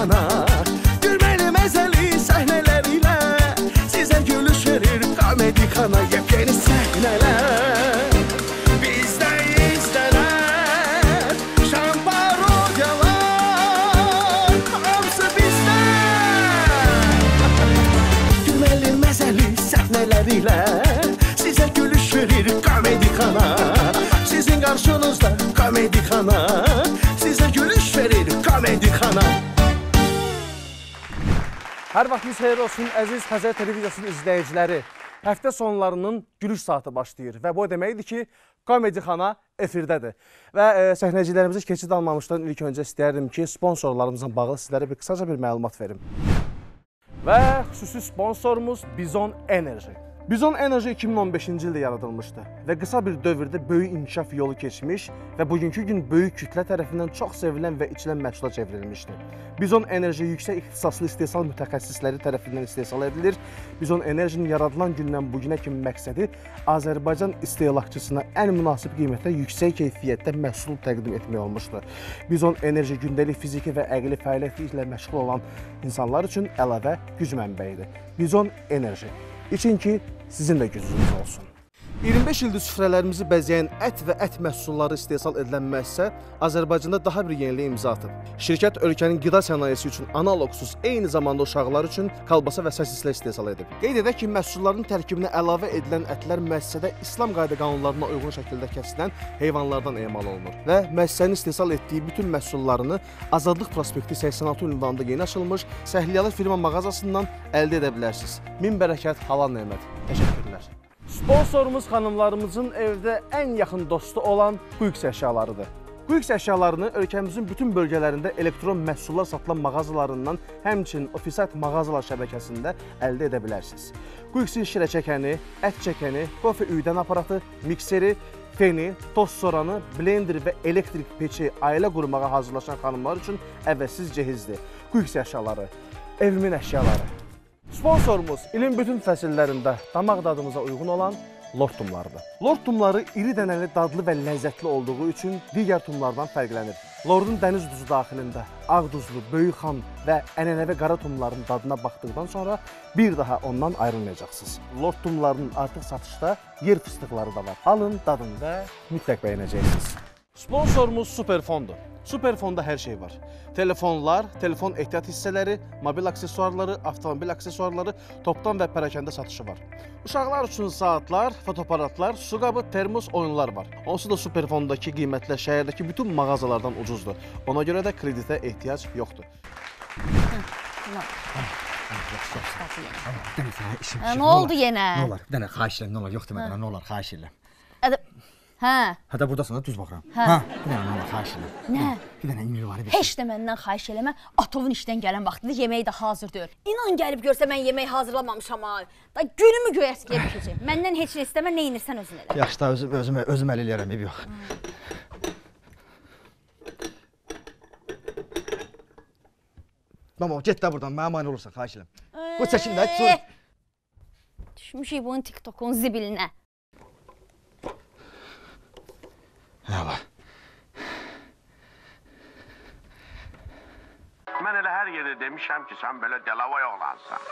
kana. Gülmeli məzəli səhnələrlə sizə gülüş verir komedi kana. Yepyeni səhnələr bizdə izlənər, şan parodiyalar hamısı bizdə. Gülməli məzəli səhnələrlə sizə gülüş verir komedi kana. Sizin qarşınızda komedi kana, sizə gülüş verir komedi kana. Hər vaxtınız xeyir olsun əziz Xəzər televiziyasının izləyiciləri. Həftə sonlarının gülüş saatı başlayır və bu deməkdir ki, komedi xana efirdədir. Və səhnəcilərimizi keçid almamışdan ilk öncə istəyərdim ki, sponsorlarımızla bağlı sizlərə qısaca bir məlumat verim. Və xüsusi sponsorumuz Bizon Enerji. Bizon Enerji 2015-ci ildə yaradılmışdı və qısa bir dövrdə böyük inkişaf yolu keçmiş və bugünkü gün böyük kütlə tərəfindən çox sevilən və içilən məhsula çevrilmişdir. Bizon Enerji yüksək ixtisaslı istehsal mütəxəssisləri tərəfindən istehsal edilir. Bizon Enerjinin yaradılan gündən bugünə kimi məqsədi Azərbaycan istehlakçısına ən münasib qiymətdə yüksək keyfiyyətdə məhsul təqdim etmək olmuşdur. Bizon Enerji gündəlik fiziki və əqli fəaliyyəti ilə məşğul olan insanlar üçün əlavə güc mənbəyidir. Bizon Enerji. İçin ki, sizin də gücünüz olsun. 25 ildir süfrələrimizi bəzəyən ət və ət məhsulları istehsal edilən müəssisə Azərbaycanda daha bir yeniliyə imza atıb. Şirkət ölkənin qida sənayesi üçün analoqsuz, eyni zamanda uşaqlar üçün kalbasa və sosislər istehsal edib. Qeyd edək ki, məhsulların tərkibinə əlavə edilən ətlər müəssisədə İslam qayda qanunlarına uyğun şəkildə kəsilən heyvanlardan emal olunur və müəssisənin istehsal etdiyi bütün məhsullarını Azadlıq prospekti 86 ünvanında yeni açılmış Səhliyalı firma mağazasından əldə edə bilərsiniz. Min bərəkət, halal nemət. Təşəkkürlər. Sponsorumuz xanımlarımızın evdə ən yaxın dostu olan Quyks əşyalarıdır. Quyks əşyalarını ölkəmizin bütün bölgələrində elektron məhsullar satılan mağazalarından, həmçinin Ofisat mağazalar şəbəkəsində əldə edə bilərsiniz. Quyks'in şirə çəkəni, ət çəkəni, kofe üyüdən aparatı, mikseri, feni, tost soranı, blender və elektrik peçi ailə qurmağa hazırlaşan xanımlar üçün əvəzsiz cehizdir. Quyks əşyaları, evimin əşyaları. Sponsorumuz ilin bütün fəsillərində damaq dadımıza uyğun olan Lord tumlarıdır. Lord tumları iri dənəli, dadlı və ləzzətli olduğu üçün digər tumlardan fərqlənir. Lordun dəniz duzu daxilində ağ duzlu, böyük xan və ənənəvi qara tumların dadına baxdıqdan sonra bir daha ondan ayrılmayacaqsınız. Lord tumlarının artıq satışda yer fıstıqları da var. Alın, dadın və mütləq bəyənəcəksiniz. Sponsorumuz Superfondur. Superfonda hər şey var. Telefonlar, telefon ehtiyat hissələri, mobil aksesuarları, avtomobil aksesuarları, topdan və pərakəndə satışı var. Uşaqlar üçün saatlar, fotoaparatlar, su qabı, termos, oyunlar var. Onsuz da Superfondakı qiymətlər şəhərdəki bütün mağazalardan ucuzdur. Ona görə də kreditə ehtiyac yoxdur. Nə oldu yenə? Nə olar? Bir dənə xahiş edirəm, nə olar? Yox demədənə, nə olar? Xahiş edirəm. Hə. Hətta buradasın da düz baxıram. Hə. Bir dənə nə olar? Xahiş edirəm. Nə? Bir dənə ümid var. Heç də məndən xahiş eləmə. Atovun işdən gələn vaxtıdır, yeməyi də hazır deyil. İnan gəlib görsə mən yemək hazırlamamışam ha. Da günümü göyəskiyə düşəcək. Məndən heç nə istəmə, nə inirsən özün elə. Yaxşı da özüm əl eləyərəm, ev yox. Mama, get də buradan, mənə mane olursan, xahiş edirəm. Bu çəkin də, sonra. Düşmüşük bunun TikTok'un zibilinə. Nə var? Mən elə hər yerdə demişəm ki, sən belə dəlavay oğlansan.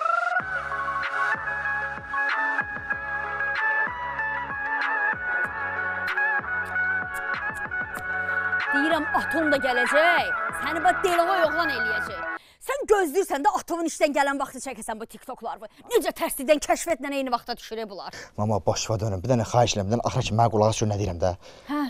Deyirəm, atom da gələcək, səni bax dəlavay oğlan eləyəcək. Sən gözləyirsən də atovun işdən gələn vaxtı çəkəsən bu TikTok'lar. Necə tərslikdən kəşfətlə eyni vaxtda düşürək bunlar. Mama, başıva dönüm, bir dənə xahiş edirəm, bir dənə axıra ki, mənə qulağı sür, nə deyirəm də. Hə.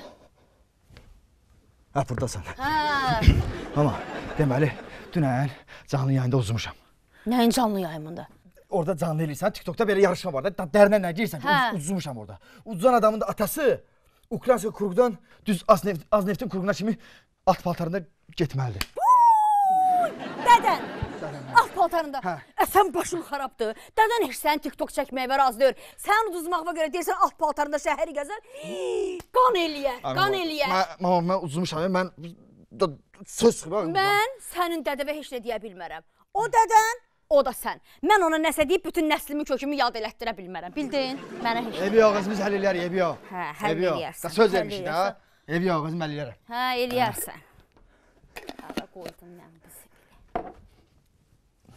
Hə, buradasan. Hə. Mama, deməli, dünən canlı yayında uzmuşam. Nəyin canlı yayımında? Orada canlı eləyirsən, TikTok'da belə yarışma var da, dərinə nə deyirsən ki, uzmuşam orada. Uzan adamın da atası Ukrayna kurqdan düz Azneftin kurquna kimi alt paltarında getməlidir. Dədən! Alt paltarında. Sən başın xarabdır. Dədən heç sən TikTok çəkməyə razı deyir. Sən uduzmağına görə deyirsən alt paltarında şəhəri gəzər. Qan eləyər, qan eləyər. Mama, mən uzmuşam, mən söz çıxıram. Mən sənin dədəvə heç nə deyə bilmərəm. O dədən, o da sən. Mən ona nəsə deyib bütün nəslimi, kökümü yad elətdirə bilmərəm. Bildin? Mənə heç nə. Ev yox, biz həll eləyərik, ev yox. Hə, həll eləyərsən. Söz vermişik də, ev yox, özüm həll eləyərəm. Hə, eləyərsən. Hə, qoydum mən bizi.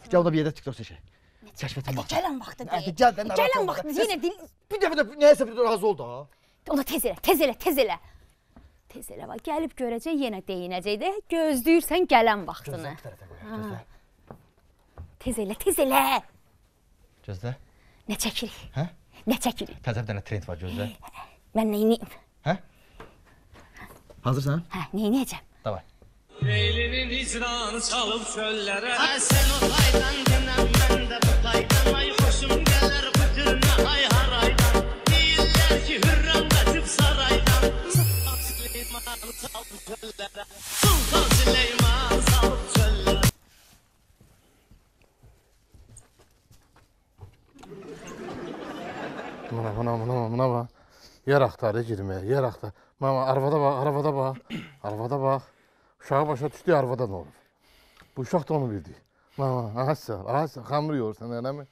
Gəl o da bir yerdə TikTok çəkək. Kəşfətin vaxtı. Gələn vaxtı deyil. Gələn Gələn vaxtı yenə dil. Bir dəfə də nəyəsə bir razı ol da. Ola tez elə, tez elə, tez elə. Tez elə bax, gəlib görəcək, yenə deyinəcək də, gözləyirsən gələn vaxtını. Gözlə. Tez elə, tez elə. Gözlə. Nə çəkirik? Hə? Nə çəkirik? Təzə bir dənə trend var, gözlə. Mən neyniyim? Hə? Hazırsan? Hə, neyniyəcəm? Davay. Leylinin hicranı çalıb çöllərə Sən o taydan dinən mən də bu taydan Ay xoşum gələr bütünə ay haraydan Deyirlər ki hürrəm qaçıb saraydan Sultan Süleyman salıb çöllərə Sultan Süleyman salıb çöllərə Buna bax. Yer axtarır girməyə, yer axtarır. Mama, arvada bax. Uşağı başa düşdü, arvada nə olur? Bu uşaq da onu bildi. Mama, ahəsə, xamır yoğursan, eləmi?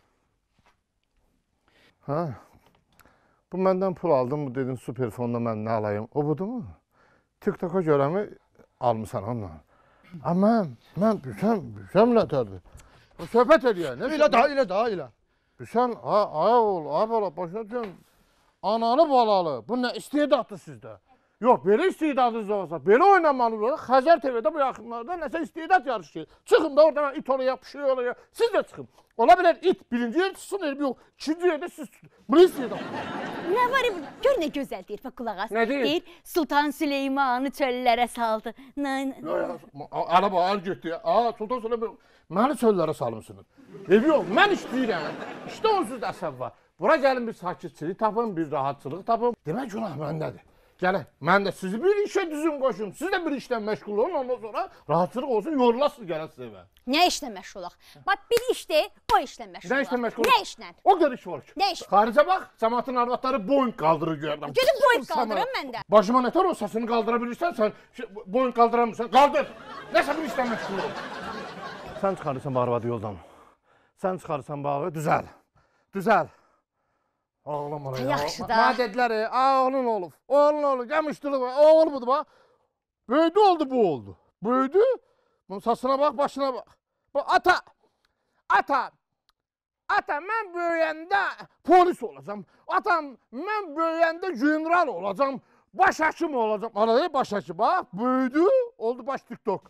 Hə? Bu məndən pul aldım, bu dedin superfonda mən nə alayım? O budur mu? TikTok'a görə mi almışsan onunla? Mən büsəm nətərdir? Söhbət edir, nə? Elə. Büsən, ay oğul, başına düşün. Analı balalı, bu nə istedadı sizdə? Yox, belə istedadınız olsa, belə oynamanız olur. Xəzər TV'də bu yaxınlarda nəsə istedad yarışı. Çıxın da oradan it olaya, bir şey olaya. Siz də çıxın. Ola bilər it birinci yer çıxsın, yox. İkinci yerdə siz tutun. Bunu istedad. Nə var ya, gör nə gözəl deyir, bax qulaq as. Nə deyir? Deyir, Sultan Süleymanı çöllərə saldı. Ana bax, getdi. Sultan Süleyman, məni çöllərə salımsınız. Yox, mən istəyirəm. İşte onsuz da əsəb var. Bura gəlin bir sakitçilik tapın, bir rahatçılıq tapın. Demək günah məndədir. Gəlin, mən də sizi bir işə düzün qoşum. Siz də bir işlə məşğul olun, ondan sonra rahatçılıq olsun, yorulasınız gələsiz evə. Nə işlə məşğul olaq? Bax, bir işdir, o işlə məşğul olaq. Nə işlə məşğul olaq? Nə işlə? O qədər iş var ki. Nə iş? Xaricə bax, cəmaatın arvadları boyun qaldırır göyərdən. Gedib boyun qaldıram mən də. Başıma nətər o səsini qaldıra bilirsən, sən boyun qaldıramırsan. Qaldır. Nəsə bir işlə məşğul ol. Sən çıxarırsan bu arvadı yoldan. Sən çıxarırsan bu arvadı, düzəl. Ağlama ya. Yaxşı da. Mənə dedilər, oğlun olub. Oğlun olub, gəmişdili var. Oğul budur bax. Böyüdü oldu, bu oldu. Böyüdü. Bunun sasına bax, başına bax. Bu ata, mən böyüyəndə polis olacam. Atam, mən böyüyəndə general olacam. Baş hakim olacam. Arada baş hakim, bax. Böyüdü, oldu baş TikTok.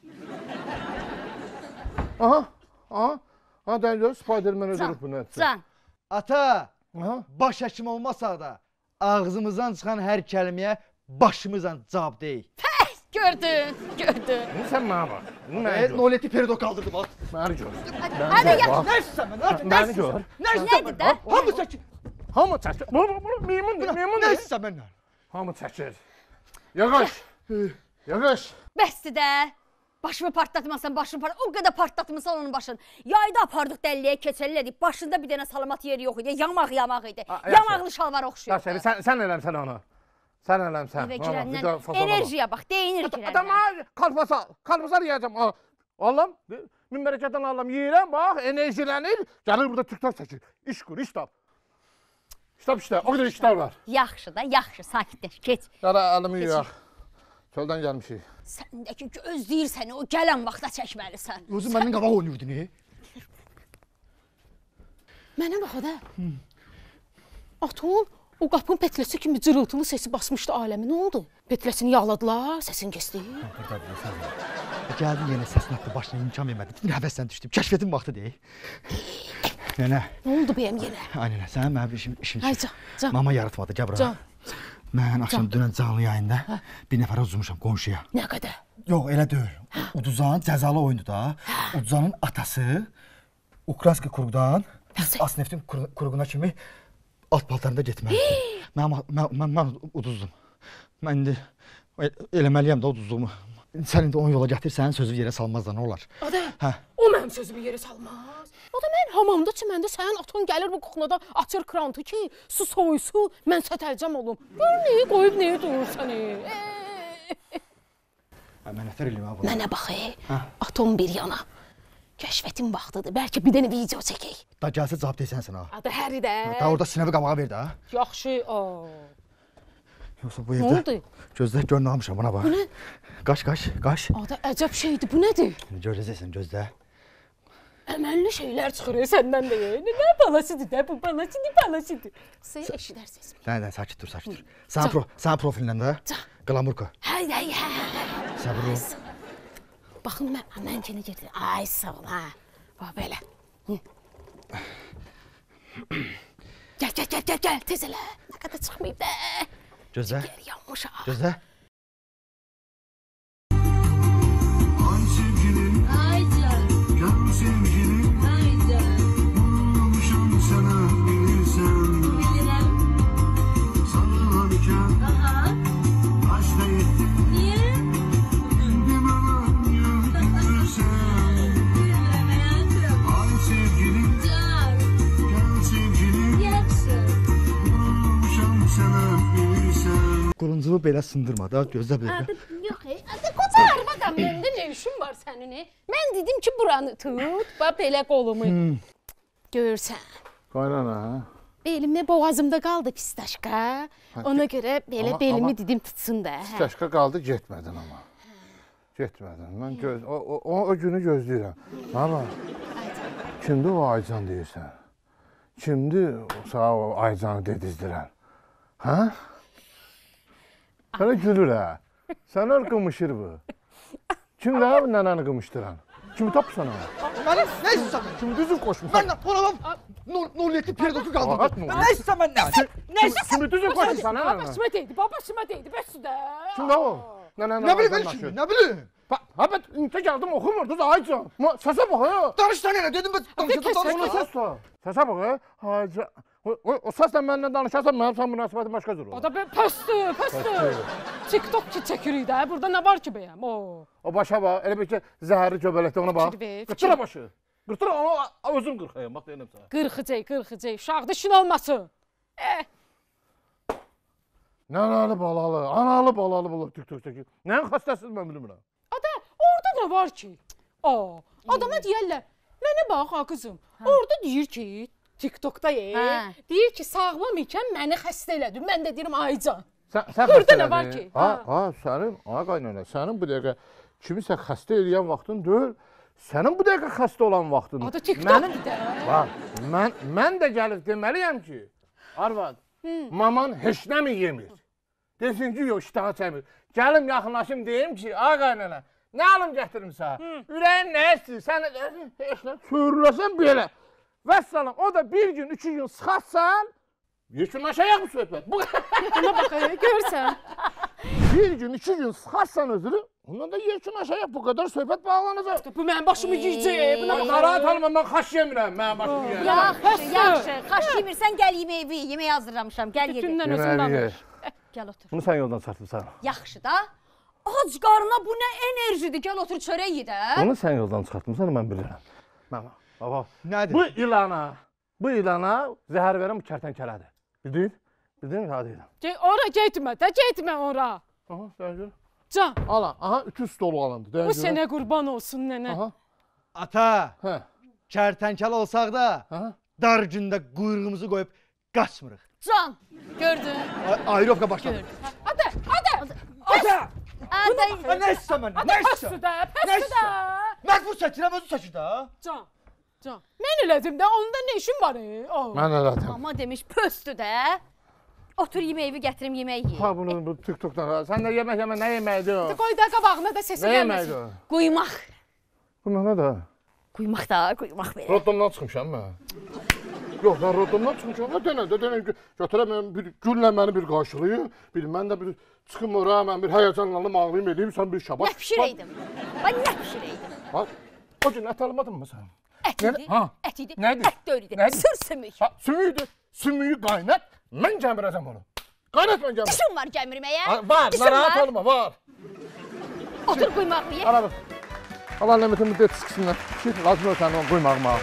Aha. Dən gör, Spiderman ödürük bunu. Can. Ata, baş həkim olmasa da ağzımızdan çıxan hər kəlməyə başımızdan cavab deyil. Gördün. Sən mənə bax. Noleti perido kaldırdı bax. Məni gör. Hadi gel. Nərsən mən? Məni gör. Nədir də? Hamı çəkir. Hamı çəkir. Meymundur. Nərsən mən? Hamı çəkir. Yağış. Bəsdir də. Başımı partlatmasan, o qədər partlatmasan onun başını. Yayda apardıq dəlliyə keçəlilədik. Başında bir dənə salamat yeri yox idi. Yamaq idi. Yamaqlı şalvara oxşuyur. Sən eləmsən onu. Evə girəndən enerjiya bax, deyinir girəndən. Adama kalpasal yiyəcəm. Allahım, minbərəkətdən Allahım yiyirəm, bax, enerjilənir. Gəlir burada TikTok çəkir. İş kur, iş tap. İşte, o qədər işlər var. Yaxşı da, yaxşı, sakitləş, keç. Yara əlimi yuyaq. Çöldən gəlmişik. Səndəki gözləyir səni, o gələn vaxta çəkməlisən. Özü məndən qabaq oynuyordun, Mənə bax da. Atom o qapının petləsi kimi cırıltılı sesi basmışdı aləmi. Nə oldu? Petləsini yağladılar, səsin kəsdi. Gəldim yenə səsini atdı, başına imkan vermədi. Bir həvəsdən düşdüm. Kəşfətin vaxtı deyil. Nənə. Nə oldu bəyəm yenə? Ay nənə, sənin mənim işim Ay çıxır. can. Mama yaratmadı, gəl bura. Mən axşam dünən canlı yayında bir nəfərə uzmuşam qonşuya. Nə qədər? Yox, elə deyil. Uduzan cəzalı oyundur da. Uduzanın atası Ukrayna kurqdan Asneftin kurğuna kimi alt paltarında getməlidir. Mən uduzdum. Mən indi eləməliyəm də uduzduğumu. Sən indi onu yola gətir, sənin sözü yerə salmaz da nə olar? Ada, o mənim sözümü yerə salmaz. Ada, mən hamamda çiməndə sənin atın gəlir bu kuxnada açır krantı ki, su soyusu, mən sətəlcəm olum. Gör neyi qoyub, neyi durur səni? Mən nətər eləyim ha bunu? Mənə bax, atom bir yana. Kəşfətin vaxtıdır, bəlkə bir dənə video çəkək. Da gəlsə cavab deyəsən ha. Ada, həri də. Da orada sinəvi qabağa ver də. Yaxşı, Yoxsa bu Nə evdə oldu? gözlə gör nə almışam buna bax. Bu nə? Qaş. Ada, əcəb şeydir, bu nədir? Görəcəksən gözlə. Əməlli şeylər çıxır səndən də. Nə balasıdır da, bu balasıdır. Siz eşidərsiniz. Nə, sakit dur. Sən profilindən də. Qlamurka. Hay. Səbir ol. Baxın mən səni getir. Ay sağ ol ha. Bax belə. Gəl, tez elə. Nə qədər çıxmayıb da. Gözlə. Yer yanmış ha. Gözlə. Qılıncımı belə sındırma da, gözlə belə. Yox, qoca arvadan məndə nə işin var sənin? Mən dedim ki, buranı tut, bax belə qolumu. Görsən. Qaynana, hə? Belimdə boğazımda qaldı pistaşka. Ona görə belə belimi dedim tutsun da. Pistaşka qaldı, getmədin amma. Getmədin. Mən o günü gözləyirəm. Ana, kimdir o Aycan deyirsən? Kimdir sağ o Aycanı dedizdirən? Hə? Sənə gülür hə? Sənə qımışır bu. Kimdir hə bu nənəni qımışdıran? Kimi tapırsan hə? Mənim nə istəsən? Kimi düzün qoşmuşsan? Mən olamam. 07 periyodu qaldı. Nə istəsən mən nə? Kimi düzün qoşmuşsan hə? Babasıma deydi, bəs də. Kimdir o? Nənəni Nə bilim, nə bilim. Ha, ben ünite geldim okumurdunuz Aycan. Sese bak ya. Danışsan elə, dedim ben danışsan. Ses var. Sese bak ya. Aycan. O sesle benimle danışarsan benim sen münasibetim başka durur. O da ben pastı. TikTok ki çekirik də. Burada nə var ki bəyəm? O başa bak. Elə bir ki zəhərli göbələkdə ona bak. Qırtıra başı. Qırtıra onu özüm qırxayım. Bak deyirəm sana. Qırxıcaq. Uşaq dişin olmasın. Nanalı balalı, analı balalı bulur TikTok'taki. Nəyin xəstəsiz mən bilmirəm. Orada nə var ki? Adama deyərlər, mənə bax ha qızım. Orada deyir ki, TikTokda deyir ki, sağlam ikən məni xəstə elədin. Mən də deyirəm Aycan. Burada nə var ki? Sənin, qaynana, sənin bu dəqiqə kimisə xəstə eləyən vaxtın deyil, sənin bu dəqiqə xəstə olan vaxtın. Adı TikTokdur da. Mən də gəlib deməliyəm ki, arvad, maman heç nəmi yemir. Desin ki, yox, iştaha çəmir. Gəlim yaxınlaşım deyim ki, qaynana, nə alım gətirimsə, ürəyin nə istəyir, sən sürüləsən belə. Vəssalam, o da bir gün, 2 gün sıxatsan, yekunlaşayaq bu söhbət. Buna baxayaq, görsən. Bir gün, 2 gün sıxatsan özürü, ondan da yekunlaşayaq, bu qədər söhbət bağlanacaq. Bu mənim başımı yiyəcək, buna baxayaq. Narahat alma, mən xaş yemirəm, mənim başımı yiyəcək. Yaxşı, xaş yemirsən, gəl yeməyi, yemək hazırlamışam, gəl yedir. Bütündən özüm danış. Gəl otur. Bunu sən yoldan çıxartmışsan. Yaxşı da. Ac qarına bu nə enerjidir, gəl otur çörək ye də. Bunu sən yoldan çıxartmışsan, mən bilirəm. Baba, Nədir? Bu ilana zəhər verən bu kərtənkələdir. Bildin? Bildin? Hadi edim. Ora getmə ora. Aha, sən gör. Can. Ala, aha, 300 stolu alandı. Bu sənə qurban olsun nənə. Aha. Ata, Hə. kərtənkələ olsaq da, Aha. dar gündə quyruğumuzu qoyub qaçmırıq. Can, gördün? Ayrovka başladı. Ada! Nə istəsən mən? Nə istəsən? Pəstü də. Məhbus çəkirəm, özü çəkir də. Can. Mən elədim də, onda nə işin var? Mən elədim. Amma demiş pöstü də. Otur yeməyi gətirim, yemək ye. Ha, bunu bu TikTokdan. Sən də yemək nə yeməkdir o? Qoy da qabağına da səsi Nə gəlməsin. yeməkdir o? Quymaq. Bu nə də? Quymaq belə. Roddomdan çıxmışam mən. Yox, mən roddomdan çıxmışam. Dönə, götürəm bir güllə məni bir qarşılayır. Mən də bir çıxım ora, mən bir həyəcanlanım, ağlayım edeyim, sən bir şabaş. Nə pişirəydim? Bax, nə pişirəydim? Bax, o gün ət almadın mı sən? Ət idi, ət idi, Nədir? ət də idi, sır sümük. Sümüydü, sümüyü qaynat, mən gəmirəcəm onu. Qaynat mən gəmirəm. Dişin var gəmirməyə? Var, narahat olma, var. Otur quymaq ye. Ala bax. Allah nəmətin bir də çıxsınlar. Lazım ol sənin qoymağıma.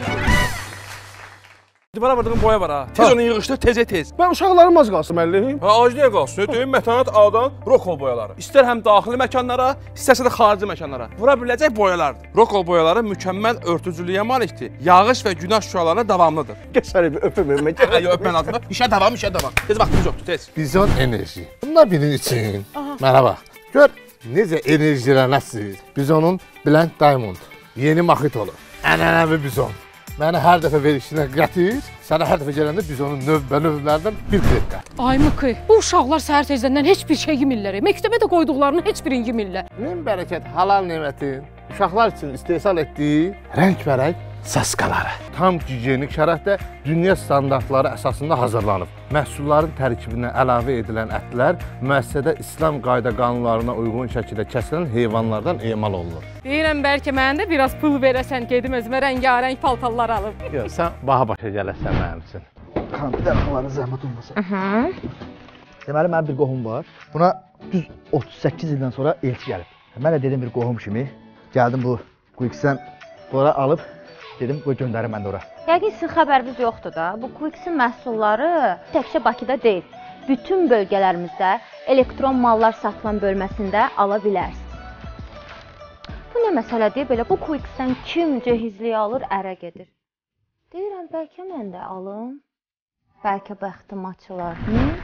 Divara vurdığın boya var ha. Tez onu yığışdır, tez. Mən uşaqlarım az qalsın müəllim. Ha, aciliyə qalsın. Deyim mətanət A'dan rokol boyaları. İstər həm daxili məkanlara, istərsə də xarici məkanlara. Vura biləcək boyalardır. Rokol boyaları mükəmməl örtücülüyə malikdir. Yağış və günəş şüalarına davamlıdır. Keçəri bir öpümümə Yox, öpmən altında. İşə davam. Tez vaxtımız yoxdur, tez. Bizon enerji. Bunlar benim için. Mənə bax. Gör necə enerjilənəsiz. Bizonun Blend Diamond. Yeni maxit olur. ənənəvi bizon. Məni hər dəfə verişinə gətir, sənə hər dəfə gələndə bizonun növbələrindən bir dəqiqə. Ay Mıkı, bu uşaqlar səhər tezdən heç bir şey yemirlər. Məktəbə də qoyduqlarının heç birini yemirlər. Min bərəkət halal nemətin uşaqlar üçün istehsal etdiyi rəngbərəng saskaları. Tam gigiyenik şərəfdə dünya standartları əsasında hazırlanıb. Məhsulların tərkibinə əlavə edilən ətlər müəssisədə İslam qayda qanunlarına uyğun şəkildə kəsilən heyvanlardan emal olunur. Deyirəm bəlkə mənə də biraz pul verəsən, gedim özümə rəngarəng paltarlar alım. Yox, sən baha başa gələsən mənim üçün. Xanım, bir dənə xalanın zəhmət olmasa. Deməli, mənim bir qohum var. Buna düz 38 ildən sonra elçi gəlib. Mən də dedim bir qohum kimi, gəldim bu Quick-dən ora alıb, dedim qoy göndərim mən də ora. Yəqin sizin xəbəriniz yoxdur da. Bu Quick-in məhsulları təkcə Bakıda deyil, bütün bölgələrimizdə elektron mallar satılan bölməsində ala bilərsiniz. Bu nə məsələdir? Belə bu Quick-dən kim cehizliyi alır, ərə gedir. Deyirəm, bəlkə mən də alım. Bəlkə bəxtim açılar.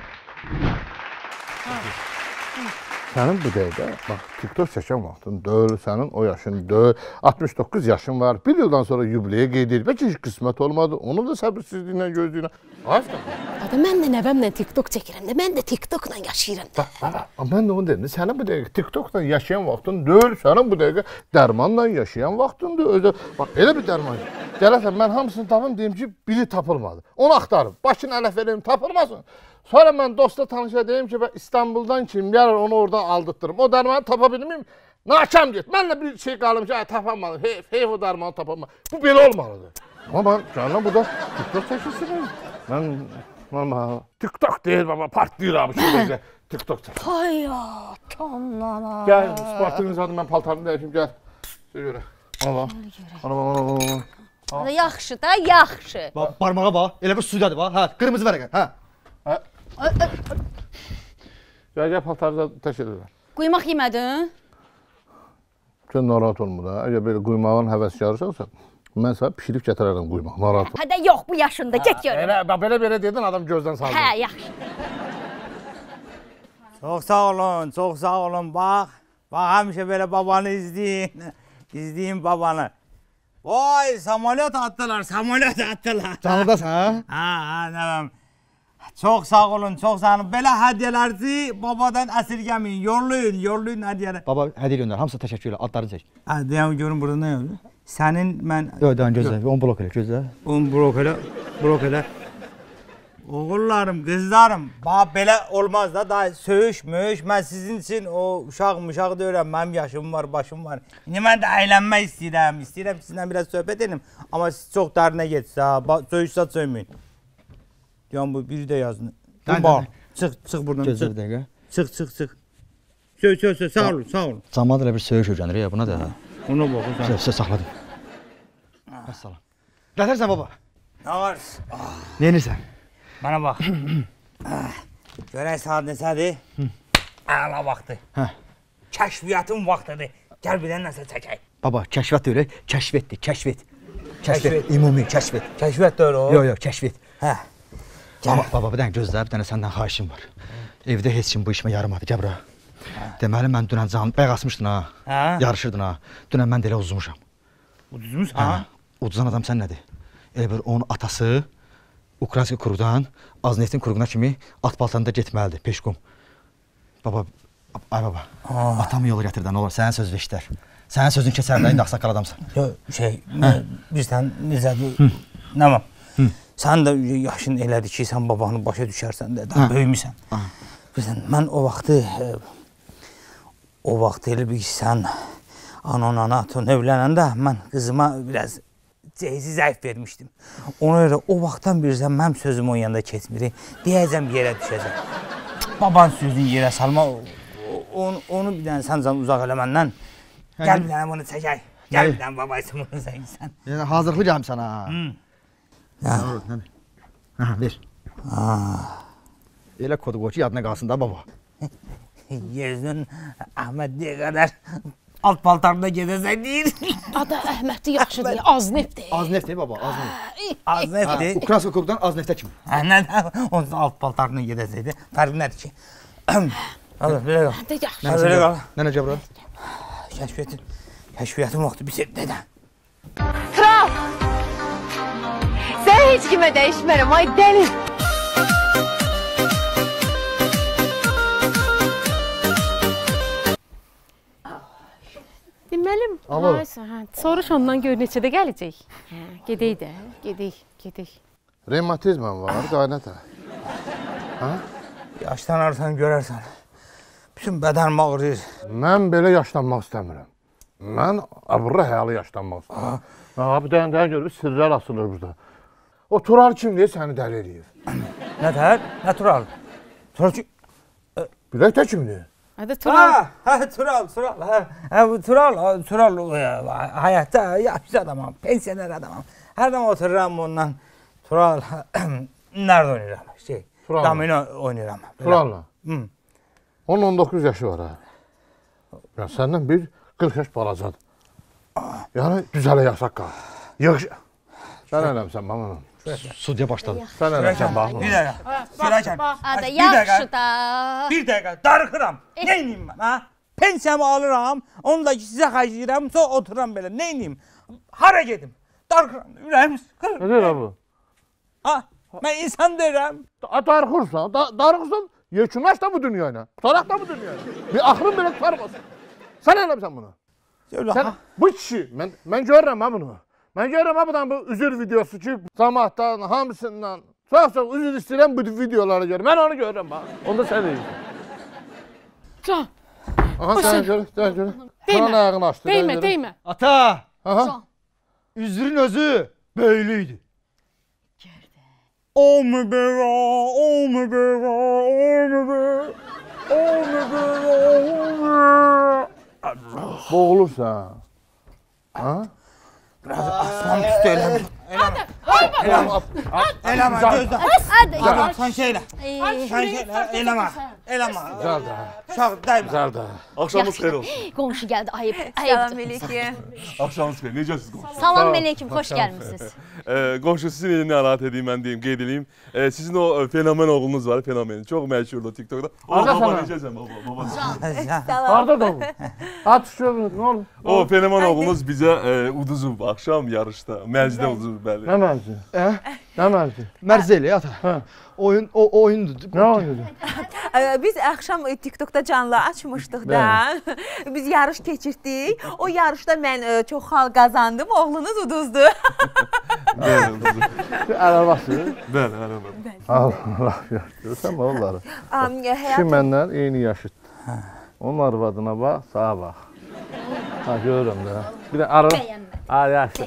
Sənin bu dəqiqə, bax, TikTok çəkən vaxtın döl, sənin o yaşın döl, 69 yaşın var, bir yıldan sonra yubileyə qeyd edir, bəlkə heç qismət olmadı, onu da səbirsizliklə gözləyirəm. Ada, mən də nəvəmlə TikTok çəkirəm də, mən də TikTokla yaşayıram da. Mən də onu dedim, sənin bu dəqiqə TikTokla yaşayan vaxtın döl, sənin bu dəqiqə dərmanla yaşayan vaxtındır. Bax, elə bir dərman ki, gələsən, mən hamısını tapım, deyim ki, biri tapılmadı. Onu axtarım, başını ələf vereyim, tapılmasın. Sonra mən dosta tanışa deyim ki, İstanbuldan kim gəlir, onu oradan aldıtdırım. O dərmanı tapa bilməyim, nakam get. Mənlə bir şey qalım ki, tapamadım, heyf o dərmanı tapamadım. Bu belə olmalıdır. Amma mən gələn burada TikTok çəkilsin. Mən TikTok deyil, baba, partlayıram şurada TikTok çəkilsin. Hayat, onlara. Gəl, Spartınız adı, mən paltarını dəyişim, gəl. Şöyle görə. Ana. Yaxşı da, yaxşı. Barmağa bax, elə bir sudadır bax, hə, qırmızı vərəqə, hə. Gəl, paltarı da təş edirlər. Quymaq yemədin? Sən narahat olma da, əgər belə quymağın həvəskarısansa, mən sənə pişirib gətirərəm quymaq, narahat olma. Hədə yox, bu yaşında, get görüm. Belə dedin, adam gözdən saldı. Hə, yaxşı. Çox sağ olun, bax. Bax, həmişə belə babanı izləyin. İzləyin babanı. Vay, samolyot atdılar. Canlıdasan, hə? Hə, nəvəm. Çox sağ olun. Belə hədiyyələrinizi babadan əsirgəməyin. Yorlayın hədiyyələri. Baba, hədiyyə göndər, hamısı təşəkkür elə, adlarını çək. Hə, deyəm, görün burada nə yazır? Sənin, mən... Yox, gözlə, 10 blok elə, gözlə. 10 blok elə. Oğullarım, qızlarım, bax, belə olmaz da, daha söyüş, mən sizin üçün o uşaq deyirəm, mənim yaşım var, başım var. İndi mən də əylənmək istəyirəm sizinlə biraz söhbət edim, amma siz çox dərinə getsə, söyüşsə söyməyin. Deyəm, bu biri də yazın. Çıx buradan, Gözlə bir dəqiqə. Çıx. Söy, sağ olun. Camaat elə bir söyüş öyrənir ya, buna da. Ona baxın. Söz saxladım. Əssalam. Gətirsən baba. Nə var? Neyinirsən? Bana bax. Görək saat neçədir? Əla vaxtı. Kəşfiyyatın vaxtıdır. Gəl bir dənə nəsə çəkək. Baba, kəşfiyyat deyil, kəşfetdir, kəşfet. Ümumi kəşfet. Kəşfiyyat deyil o? Yox, kəşfet. Hə. Baba, bir dənə gözlə, bir dənə səndən xahişim var. Evdə heç kim bu işimə yaramadı, gəl bura. Deməli, mən dünən canım bəy asmışdın ha. Yarışırdın ha. Dünən mən də elə uzmuşam. Uduzmuş ha? Uduzan adam sən nədir? Elə bir onun atası Ukrayna kuruqdan Azneftin kuruğuna kimi at paltarında getməlidir, peşkum. Baba, atamı yola gətirdən olur, sənin söz veşdər. Sənin sözün keçərdə, indi axsaqqal adamsan. Bilirsən, necədir, nə var? Sən də yaşın elədir ki, sən babanı başa düşərsən də, daha böyümüsən. Bilirsən, mən o vaxtı elə bir ki, sən aton evlənəndə, mən qızıma biraz cehizi zəif vermişdim. Ona görə o vaxtdan bilirsən, mənim sözüm o yanında keçmir. Deyəcəm, yerə düşəcəm. Baban sözünü yerə salma, onu bir dənə sən uzaq elə məndən. Gəl bir dənə bunu çəkək. Gəl bir dənə babayısın bunu çəksən. Yəni, hazırlıqlı gələm sana. Ver. Elə kodu qoy ki, yadına qalsın da baba. Yezdin, Əhmədliyə qədər alt paltarında gedəsən deyir. Ada Əhmədli yaxşı deyil, Aznefdir. Aznefdir baba, Aznef. Aznefdir. Ukrayna kuruqdan Azneftə kimi. Onun alt paltarında gedəsəydi, fərqi nədir ki? Alır, belə qal. Də yaxşı. Belə qal. Nənə, gəl bura. Kəşfiyyatın vaxtı bitir, dədə. heç kimə dəyişmərəm, ay dəli. Deməlim, soruş ondan gör neçədə gələcək. Gedək də, gedək. Revmatizmam var, qaynata. Yaşlanarsan görərsən. Bütün bədənim ağrıyır. Mən belə yaşlanmaq istəmirəm. Mən abırlı həyalı yaşlanmaq istəmirəm. Bir dənə görüb sirrlər asılır burada. O Tural kimdir, səni dəli eləyir. Nətər? Nə Tural? Tural kim? Bilək də kimdir? Hadi Tural. Tural. Bu Tural həyatda yaxşı adamam, pensioner adamam. Hər zaman otururam ondan. Tural, nerede oynayıram? Domino oynayıram. Tural'la? Onun 19 yaşı var ha. Ya səndən bir 40 yaş balacadır. Yəni düzələ yaşaq qal. Yığış. Sən eləmsən bana. Sudya başladı. Sən eləmsən baxma. Bir dəqiqə. Adı yaxşı da. Bir dəqiqə, darıxıram. Ne ineyim ben ha? Pensiyamı alıram, onu da sizə xərcləyirəm, sonra otururam belə. Ne ineyim? Hara gedim? Darıxıram, ürəyim sıxır. Ne deyir bu? Ha, mən insan deyirəm. Darıxırsan, yekunlaş da bu dünyayla. Tutaraq da bu dünyayla. Bir axırın belə tutarmasın. Sən eləmsən bunu. Sən, bu kişi, mən görürəm ha bunu. Mən görürəm ha buradan bu üzür videosu ki, cəmaatdan, hamısından çox üzür istəyirəm bu videoları görürəm. Mən onu görürəm ha. Onda sən deyirsən. Can. Aha, sən görür. Sana ayağını açdı. Değmə. Ata. Aha. Üzrün özü böylüydü. Olmu be. Boğulursan. Ha? Biraz aslan üstü eləmə. Eləmə, gözlə. Adam, sən şeylə. Eləmə. Güzel də. Uşaq dəymə. Güzel də. Axşamınız xeyir olsun. Qonşu gəldi, ayıb. Salam əleykum. Axşamınız xeyir. Necəsiz qonşu? Salam əleykum, xoş gəlmisiniz. Qonşu sizin elini narahat edeyim, mən deyim, qeyd edeyim. Sizin o fenomen oğlunuz var, fenomen. Çox məşhurdur TikTok'da. Baba necəsən baba? Harada da bu? At şöyle, ne olur? O fenomen oğlunuz bizə uduzub axşam yarışda. Mərcidə uduzub bəli. Ne mərci? Ne mərci? Mərzeli ata. Oyundur. Ne oynuyordu? Biz axşam TikTokda canlı açmışdıq da. Biz yarış keçirdik. O yarışda mən çox xal qazandım, oğlunuz uduzdu. Bəli, uduzub. Arabası? Bəli, arabası. Allah görürsən mi onları? Kişi məndən eyni yaşıt. Onun arvadına bax, sağa bax. Ha, görürüm də. Bir də arı. Yaxşı,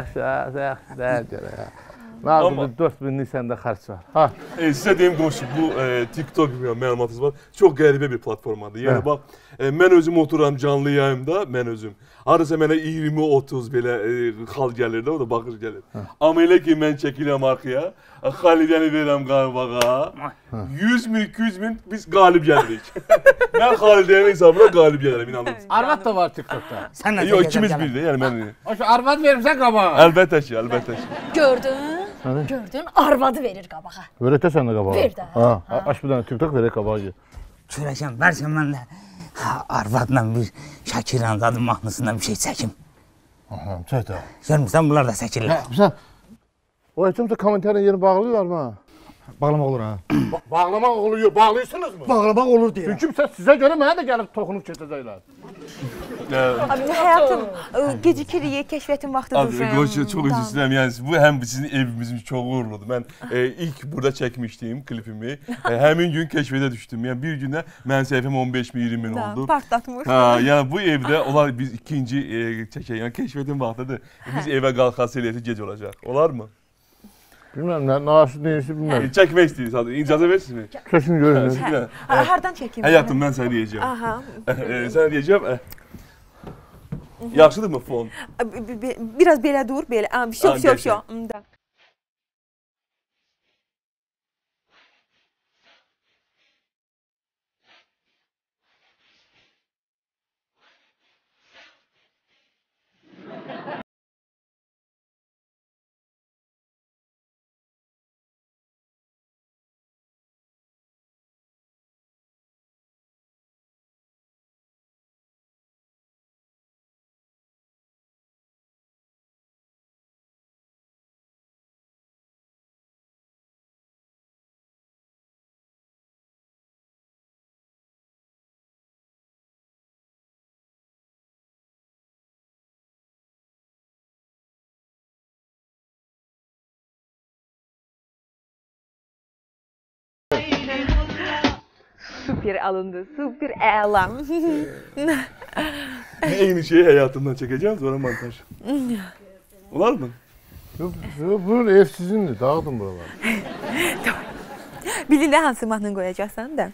deyil görə ya. Nazım 4000'lik səndə xərc var. Sizə deyim qonşu, bu TikTok məlumatınız var. Çox qəribə bir platformadır. Yəni bax, mən özüm otururam canlı yayımda, mən özüm. Harasa mənə 20-30 belə xal gəlir də, o da baxış gəlir. Amma elə ki, mən çəkiləm arxaya, Xalidəni verirəm qabağa, 100.000, 200.000 biz qalib gəlirik. Mən Xalidənin hesabına qalib gəlirəm, inanırsınız. Arvad da var TikTok'da. Yox, ikimiz bir də, yəni mən... Arvad verirsən qabağa. Əlbəttə ki. Gördün, arvadı verir qabağa. Verətə sən də qabağa. Ver də. Aç bir dənə TikTok verək qabağa gir. Çörəkəm, versən mən də arvadla bir Şakirin adı mahnısından bir şey çəkim. Çək də. Görmürsən, bunlar da çəkirlər. O heç kommentarın yerini bağlıyorlar mı? Bağlamaq olur ha. Bağlamaq oluyor, bağlıyorsunuz mu? Bağlamaq olur deyirəm. Çünki sizə görə mənə də gəlib toxunub keçəcəklər. Həyatım, gecikirik, kəşfiyyətin vaxtıdır. Qonşu, çox üzr istəyirəm. Yəni bu həm sizin evimizin çox uğurludur. Mən ilk burada çəkmişdim klipimi. Həmin gün kəşfiyyətə düşdüm. Yəni bir gündə mənim səhifəm 15.000-20.000 oldu. Partlatmış. Yəni bu evdə onlar biz ikinci çəkək. Yəni kəşfiyyətin vaxtıdır. Biz evə qalxası eləsi gec olacaq. Olarmı? Bilməm, nasıl deyirsin bilməm. Çəkmək istəyirsiniz, icazə verirsiniz mi? Kesin görünür. Hardan çəkeyim? Həyatım, mən sənə deyəcəm. Sənə deyəcəm. Yaxşıdırmı fon? Biraz belə dur, belə. Şok. Super alındı, super əla. Eyni şeyi həyatımdan çəkəcəm, sonra montaj. Olar mı? Buyurun, ev sizindir, dağıdın buraları. Bilirlər hansı mahnını qoyacaqsan da.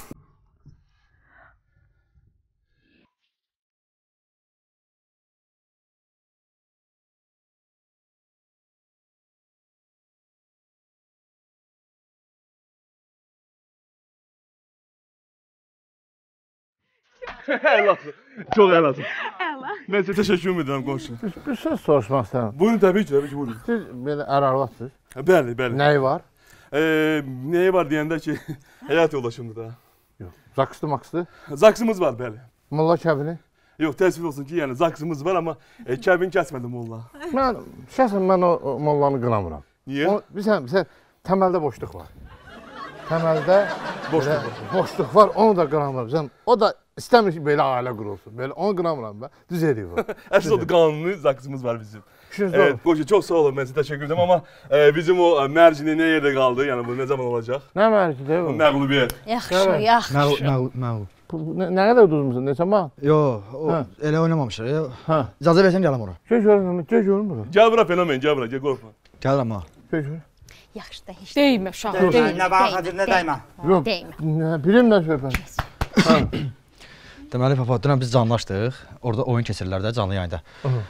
Əlasın. Çox əlasın. Əla. Mən sizə təşəkkür edirəm qonşu. Bir söz soruşmaq istəyirəm. Buyurun, təbii ki, buyurun. Siz belə ər-arvadsınız? Bəli, bəli. Nəyi var? Nəyi var deyəndə ki, həyat yoldaşımdır da. Yox. Zaksdı maksdı? Zaksımız var, bəli. Molla kəbini? Yox, təəssüf olsun ki, yəni zaksımız var, amma kəbin kəsmədi molla. Şəxsən mən o mollanı qınamıram. Niyə? Bilsən, təməldə boşluq var. Təməldə boşluq var, onu da qınamıram. O da istəmir ki, belə ailə qurulsun. Belə onu qınamıram mən. Düz edib o. Əsl odur, qanuni zaksımız var bizim. Evet, Qoşu, çox sağ olun, mən sizə təşəkkür edirəm, amma bizim o mərcini nə yerdə qaldı? Yəni, bu nə zaman olacaq? Nə mərci deyil o? Məğlubiyyət. Yaxşı, yaxşı. Məğlub. Nə qədər uduzmusan, neçə man? Yox, elə oynamamışlar. İcazə versən gələm ora. Gəl görüm bura. Gəl bura fenomen, gəl bura, gəl qorxma. Gəlirəm ha. Gəl görüm. Yaxşı da heç. Deymə uşaq, deymə. Nə bax, Xəzir, nə dəymə? Yox, bilim nə söhbət. Deməli, papa, dünən biz canlaşdıq. Orada oyun keçirirlər də canlı yayında.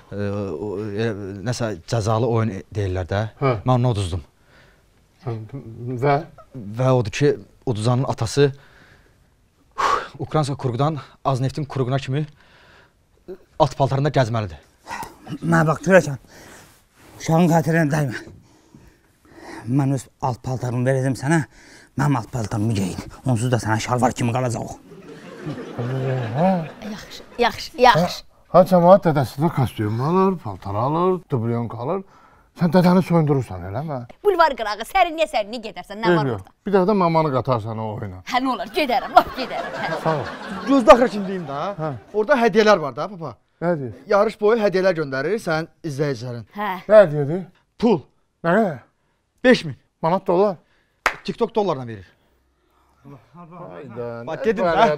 Nəsə cəzalı oyun deyirlər də. Mən onu uduzdum. Və? Və odur ki, uduzanın atası Ukraynska kuruqdan az neftin kuruğuna kimi alt paltarında gəzməlidir. Mənə bax, görəkən, uşağın xatirinə dəymə. Mən öz alt paltarımı verəcəm sənə, mənim alt paltarımı geyin. Onsuz da sənə şalvar kimi qalacaq o. Yaxşı. Ha, cəmaat dədəsi də kostyum alır, paltar alır, dublyon alır. Sən dədəni soyundurursan, elə mi? Bulvar qırağı, sərinliyə gedərsən, nə var orada? Bir dəfə də mamanı qatarsan o oyuna. Hə, nə olar, gedərəm, laf gedərəm. Sağ ol. Gözdə axırkini deyim də. Orada hədiyyələr var da, papa. Nə deyir? Yarış boyu hədiyyələr göndərir sənin izləyicilərin. Hə. Nə deyir? Pul. Nə qədər? 5000. Manat dolar. TikTok dollarla verir. Hayda. Bax, dedim də.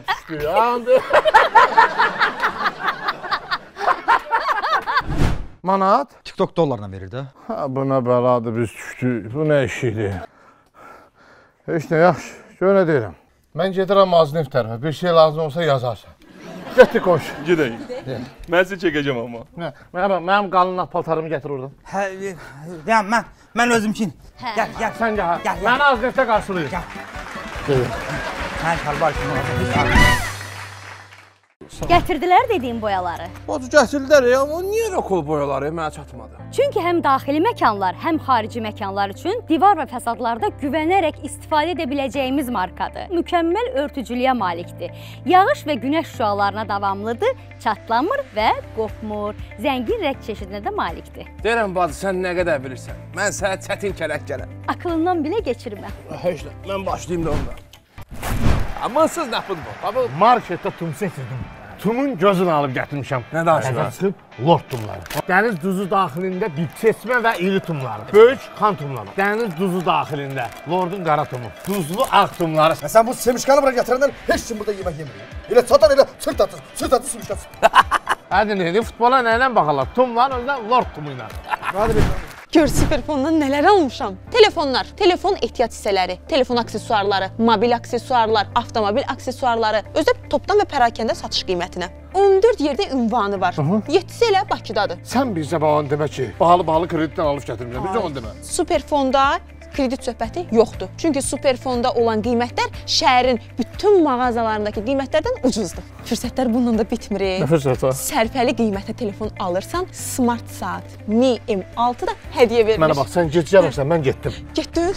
Manat? TikTok dollarla verir də. Ha, bu nə bəladır, biz düşdük. Bu nə işidir? Heç nə, yaxşı. Gör nə deyirəm. Mən gedirəm Aznef tərəfə. Bir şey lazım olsa yazarsan. Getdik qoş. Gedək. Mən sizə çəkəcəm amma. Mənim qalın paltarımı gətir oradan. Hə, deyəm, mən özümkin. Gəl. Sən gəl. Məni Aznefdə qarşılayır. Gəl. Sən şalvar kimi olacaq. Gətirdilər dediyim boyaları. Bacı gətirdilər, amma niyə rokol boyaları mənə çatmadı? Çünki həm daxili məkanlar, həm xarici məkanlar üçün divar və fəsadlarda güvənərək istifadə edə biləcəyimiz markadır. Mükəmməl örtücülüyə malikdir. Yağış və günəş şüalarına davamlıdır, çatlamır və qopmur. Zəngin rəng çeşidinə də malikdir. Deyirəm bacı, sən nə qədər bilirsən? Mən sənə çətin kələk gələm. Akılından belə keçirmə. Heç nə, mən başlayayım da ondan. Amansız nə futbol? Marketdə tum seçirdim. Tumun gözünü alıb gətirmişəm. Nə danışırsan? Lord tumları. Dəniz duzu daxilində dip seçmə və iri tumları. Böyük xan tumları. Dəniz duzu daxilində Lordun qara tumu. Duzlu ağ tumları. Sən bu semişkanı bura gətirəndən heç kim burada yemək yemir. Elə çatan elə sırt atır semişkası. Hadi neydi? Futbola nə ilə baxarlar? Tumların özündən Lord tumu ilə. Hadi bir. Gör Superfondan nələr almışam. Telefonlar, telefon ehtiyac hissələri, telefon aksesuarları, mobil aksesuarlar, avtomobil aksesuarları, özü topdan və pərakəndə satış qiymətinə. 14 yerdə ünvanı var. 7-si elə Bakıdadır. Sən bizə bana demə ki, bahalı kreditdən alıb gətirmişəm. Bizə onu demə. Superfonda kredit söhbəti yoxdur. Çünki Superfonda olan qiymətlər şəhərin bütün mağazalarındakı qiymətlərdən ucuzdur. Fürsətlər bununla da bitmir. Nə fürsəti? Sərfəli qiymətə telefon alırsan, smart saat Mi M6 da hədiyyə verilir. Mənə bax, sən gedəcəksən, mən getdim. Getdin?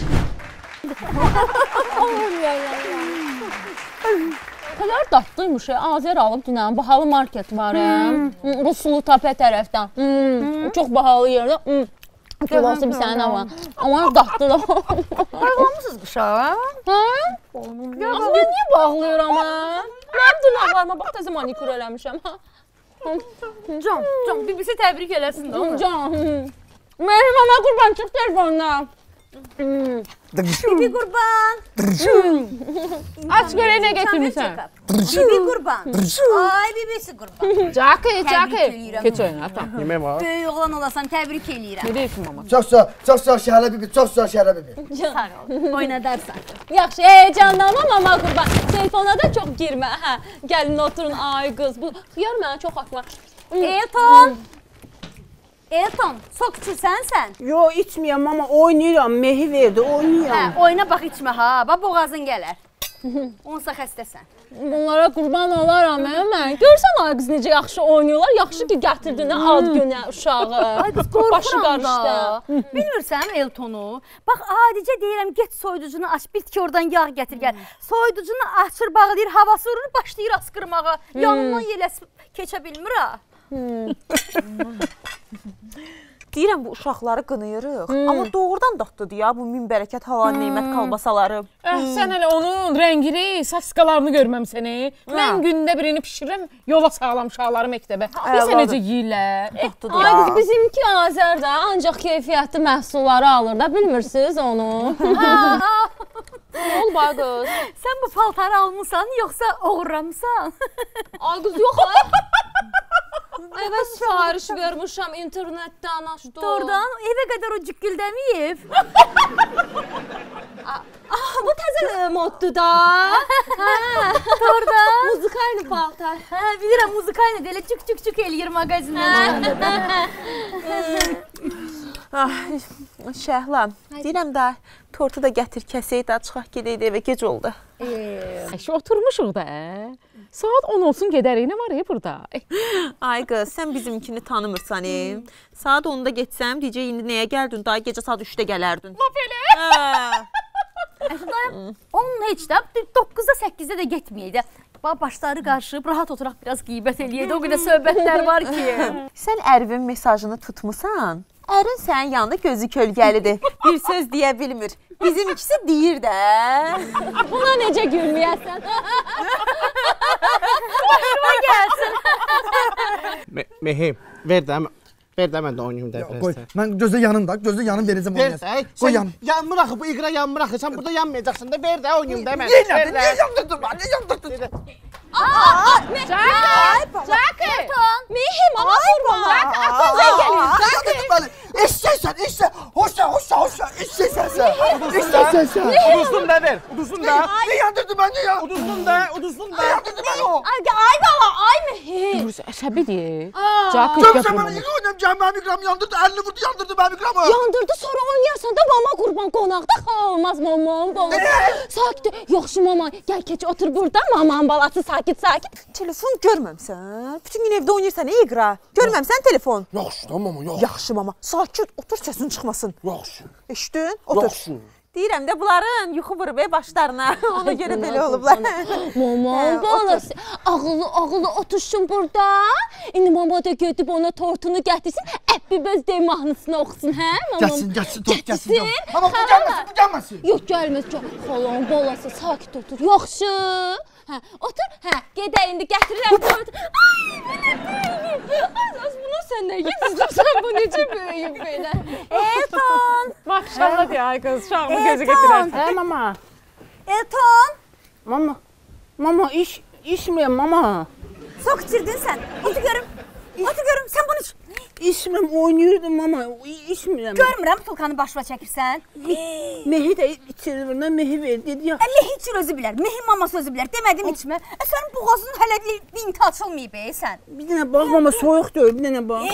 Kadar datlıymış ya. Azer alıb dünən bahalı market var. Rusulu Tapə tərəfdən. Çox bahalı yerdə. Kilosu bir sənə nə var? Amma datlı da. Bağlamısınız qışa? Hə? Niyə bağlayıram mən? Mənim dırnaqlarıma bax təzə manikur eləmişəm. Can, birisi təbrik eləsin də. Can. Mənim ana qurban çıx telefondan. Bibi qurban. Aç görək nə gətirmisən. Bibi qurban. Ay bibisi qurban. Caki. eləyirəm. Keç oyna, atam. Yemək var. Böyük oğlan olasan təbrik eləyirəm. Ne deyirsin mama? Çox sağ ol Şəhlə bibi, çox sağ ol Şəhlə bibi. Sağ ol. Oynadarsan. Yaxşı, heyecanlanma mama qurban. Telefona da çox girmə. Hə, gəlin oturun ay qız. Bu xiyar mənə çox atma. Elton, sok içirsən sən? Yo, içməyəm mama, oynayıram, mehi verdi, oynayıram. Hə, oyna bax içmə ha, bax boğazın gələr. Onsa xəstəsən. Bunlara qurban olaram mən. Görsən ay qız necə yaxşı oynuyorlar. Yaxşı ki gətirdin ad günə uşağı. Ay qız qorxuram da. Bilmirsən Eltonu? Bax adicə deyirəm get soyuducunu aç, bitki oradan yağ gətir gəl. Soyuducunu açır, bağlayır, havası vurur, başlayır askırmağa. Yanından yeləs keçə bilmir ha. Deyirəm bu uşaqları qınayırıq. Amma doğrudan dadlıdır ya bu min bərəkət hava nemət kalbasaları. Sən hələ onun rəngini, saskalarını görməmsən. Mən gündə birini pişirirəm, yola sağlam uşaqları məktəbə. Bilsən necə yeyirlər. Ay qız bizimki Azərdə ancaq keyfiyyətli məhsulları alır da, bilmirsiniz onu. Nə olub ay qız? Sən bu paltarı almısan yoxsa oğurlamısan? Ay qız yox ay. Evə sifariş vermişəm internetdən açdım. Doğrudan evə qədər o cükküldəməyib. Bu təzə moddur da. Doğrudan. Muzikaylı paltar. Bilirəm muzikaylı da elə cük eləyir mağazindən. Şəhla, deyirəm də tortu da gətir kəsək də çıxaq gedəydi evə gec oldu. Oturmuşuq da. Saat 10 olsun gedərik, nə var burada? Ay qız, sən bizimkini tanımırsan. Saat 10-da getsəm, deyəcək, indi nəyə gəldin? Daha gecə saat 3-də gələrdin. Laf elə? Onun heç də 9-da 8-də də getməyəydi. Başları qarışıb, rahat oturaq, biraz qeybət eləyəydi. O qədər söhbətlər var ki. Sən Ərvin mesajını tutmusan? Ərin sənin yanında gözü kölgəlidir. Bir söz deyə bilmir. Bizimkisi deyir də. Buna necə gülməyəsən? Başıma gəlsin. Mehim, ver də mən də oynayım da. Qoy, mən gözə yanımda, gözə yanım verəcəm oynayasın. Qoy yanım. Yanmır axı, bu iqra yanmır axı. Sən burada yanmayacaqsın da, ver də oynayım da mən. Niyə yandırdın lan, niyə yandırdın? Caki! Mehim, ama qurban. Aklınıza gəlin. Eşşəksən, eşşək. Hoşça, eşşəksən sən. Uduzsun da ver, uduzsun da. Niyə yandırdın mən, niyə? Uduzsun da. Niyə yandırdın mən o? Ay bala, ay Mehim. Əsəbidir. Caki Görürsən mənə yığı oynayım, gəl mənim iqram yandırdı, əlini vurdu, yandırdı mənim iqramı. Yandırdı, sonra oynayasan da mama qurban qonaqda olmaz mamam balası. Sakit, yaxşı mama, gəl keç otur burada, mamam balası sakit. Telefon görməmsən? Bütün gün evdə oynayırsan, iqra. Görməmsən telefon? Yaxşı, tamam, yaxşı. Yaxşı mama. Sakit, otur səsin çıxmasın. Yaxşı. Eşdin? Otur. Yaxşı. Deyirəm də bunların yuxu vurub başlarına. Ona görə belə olublar. Mamam balası, ağıllı otursun burada. İndi mama da gedib ona tortunu gətirsin, əbbiböz dey mahnısını oxusun, hə? Gəlsin, tort gəlsin. Amma bu gəlməsin. Yox, gəlməz. Xalam balası, sakit otur. Yaxşı. Hə, otur. Hə, gedək indi gətirirəm tortu. Ay, belə. Bunu sən nə yedizdirsən? Bu necə böyüyüb belə? Elton. Maşallah deyə ay qız, uşağımı gözü gətirər. Hə mama. Elton. Mama içməyəm mama. Sok içirdin sən. Otur görüm. Sən bunu iç. İçmirəm, oynayırdım mama. İçmirəm. Görmürəm tulkanı başına çəkirsən. Mehi də içirir, mən mehi ver dedi ya. Mehi içir özü bilər, mehi mama sözü bilər. Demədim içmə. Sənin boğazının hələ binti açılmayıb sən. Bir dənə bax mama, soyuqdur, bir dənə bax.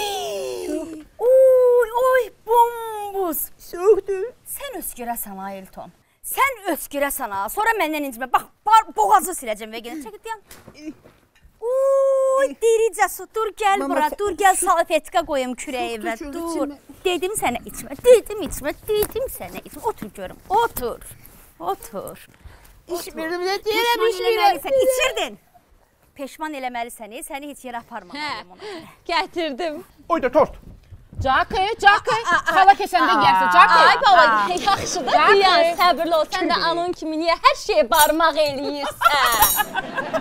Oy, bombuz. Soyuqdur. Sən öskürəsən ha Elton. Sən öskürəsən ha. Sonra məndən incimə. Bax, boğazı siləcəm və gəlin. Çəkit yan. Uy, diricə su, dur gəl bura, dur gəl salfetka qoyum kürəyə və dur. Dedim sənə içmə, dedim sənə içmə. Otur görüm, otur. İçmirəm, nə deyirəm, içmirəm. İçirdin. Peşman eləməlisən, səni heç yerə aparmamalıyım ona. Gətirdim. Oy da tort. Caki, xala kəsəndə yərsən, Caki. Ay baba, yaxşı da deyən, səbirli ol. Sən də anın kimi niyə hər şeyə barmaq eləyirsən?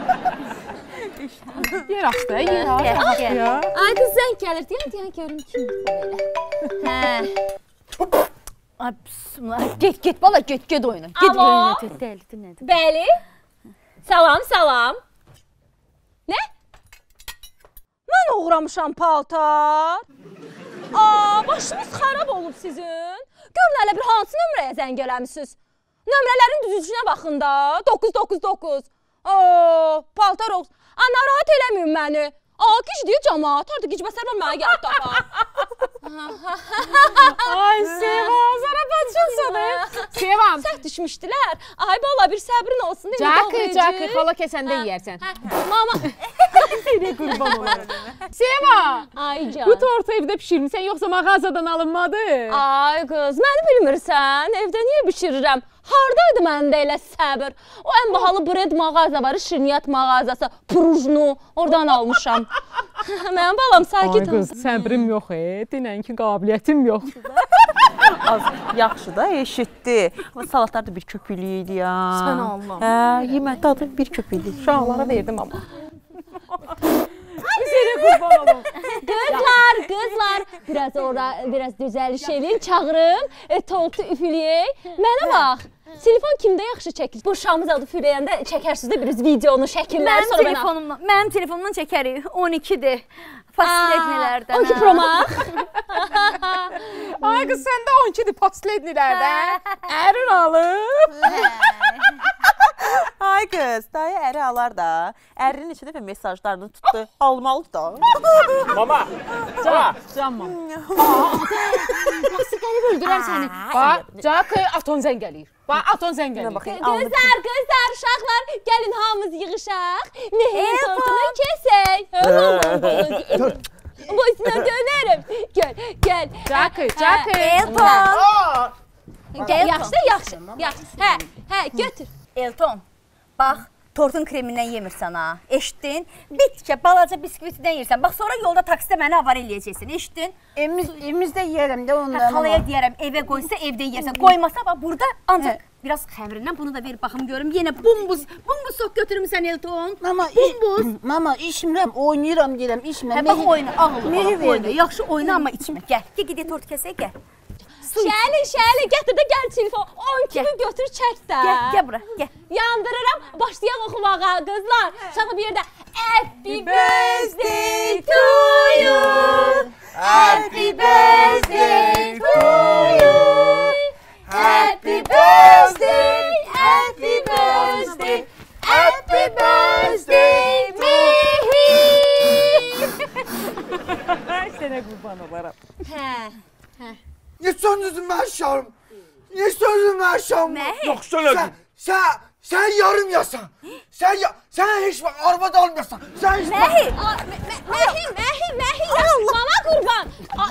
Yer açdı, yer açdı. Ay qız zəng gəlir, deyən görüm kim belə. Hə. Ay, bismillah. Get bala, get oyna. Get oyna. Dəlidi nədir? Bəli. Salam. Nə? Mən uğramışam paltar. Başınız xarab olub sizin. Görün hələ bir hansı nömrəyə zəng eləmişsiniz? Nömrələrin düzülüşünə baxın da. 999. Paltar olsun. Narahat eləməyin məni. Gic deyir cəmaat, harada gicbəsər var mənə gəlib tapar. Ay Sevam, zarafatçılsınız. Sevam. Səhv düşmüşdülər. Ay bala bir səbrin olsun. Cakı, xala kəsəndə yeyərsən. Mama. Seni qurban olarım. Sevam. Ay can. Bu tortu evdə pişirmisən, yoxsa mağazadan alınmadı? Ay qız, məni bilmirsən, evdə niyə bişirirəm? Hardaydı məndə elə səbir? O ən bahalı bred mağaza var, şirniyyat mağazası, Prujnu, oradan almışam. Mənim balam sakit ol. Ay qız, səbrim yox, dinən ki, qabiliyyətim yoxdur. Yaxşı da, eşitdi. Salatlar da bir köpüklü idi ya. Sən Allah. Yemək dadı bir köpüklü. Uşaqlara verdim amma. Seni qurban olum. Qızlar, biraz düzəliş edin, çağırım, tortu üfüləyək. Mənə bax, telefon kimdə yaxşı çəkir? Bu şamız adı üfüləyəndə çəkərsiniz də bir videonu, şəkilləri sonra mənə. Mənim telefonumdan çəkərik, 12-dir. Pasiletnilərdən. 12 Pro Max. Ay qız, sən də 12-dir pasiletnilərdən. Ərin alıb. Ay qız, dayı əri alar da. Ərinin neçə dəfə mesajlarını tutdu. Almalıdır da. Mama. Canma. Nasıl gəlib öldürər səni? Bax, Cakı, aton zəng gəlir. Bax, aton zəng gəlir. Qızlar, uşaqlar, gəlin hamımız yığışaq. Mehin tortunu kəsək. Boysuna dönərəm. Gəl. Cakı. Elton. Yaxşı. Hə, götür. Elton, bax, tortun kremindən yemirsən ha. Eşitdin? Bitkə, balaca biskvitidən yersən. Bax, sonra yolda taksidə məni avar eləyəcəksin. Eşitdin? Evimizdə yeyərəm də ondan. Xalaya deyərəm, evə qoysa evdə yeyərsən. Qoymasa bax, burada ancaq biraz xəmrindən bunu da ver baxım görüm. Yenə bumbuz sok götürmüsən Elton. Mama, içmirəm, oynayıram deyirəm, içmirəm. Bax, oyna, ağıl, oyna. Yaxşı oyna, amma içmə. Gəl, gedək tort kəsək, gəl. Şəli, gətir də gəl telefon. 10 kimi götür çək də. Gəl bura, gəl. Yandırıram, başlayaq oxumağa qızlar. Çağı bir yerdə Happy birthday to you. Happy birthday to you. Happy birthday, happy birthday. Happy birthday Mehi. Sənə qurban olaram. Hə. Niye söndürdün ben aşağım? Niye söndürdün ben aşağım? Yok söyledin. Sen yarım yasan. Sen hiç bak arabada almıyorsan. Sen hiç bak. Mehi ya mama kurban.